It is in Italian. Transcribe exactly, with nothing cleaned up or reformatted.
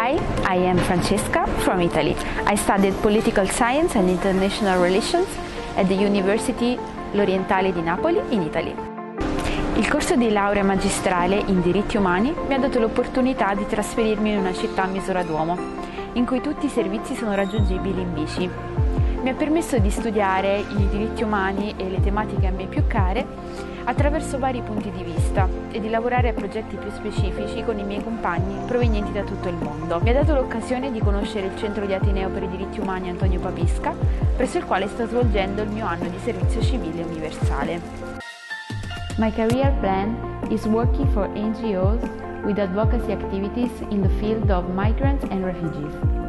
Hi, I am Francesca from Italy. I studied political science and international relations at the University L'Orientale di Napoli in Italy. Il corso di laurea magistrale in diritti umani mi ha dato l'opportunità di trasferirmi in una città a misura d'uomo, in cui tutti i servizi sono raggiungibili in bici. Mi ha permesso di studiare i diritti umani e le tematiche a me più care attraverso vari punti di vista e di lavorare a progetti più specifici con i miei compagni provenienti da tutto il mondo. Mi ha dato l'occasione di conoscere il Centro di Ateneo per i diritti umani Antonio Papisca, presso il quale sto svolgendo il mio anno di servizio civile universale. My career plan is working for N G Os with advocacy activities in the field of migrants and refugees.